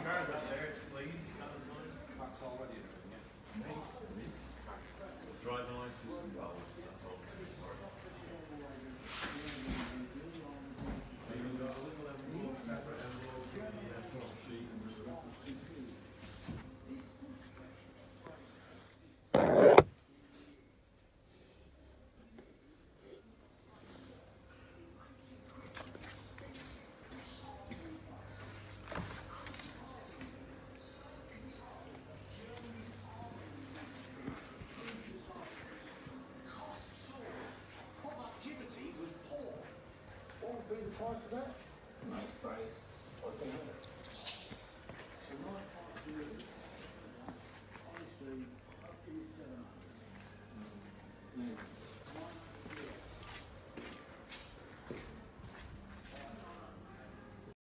cars out there, it's clean. Sounds nice. That's already written, yeah. Driving license and bells, that's all. You've got a little envelope, separate envelope with the top sheet and stuff. Productivity was poor. What would be the price of that? Nice price.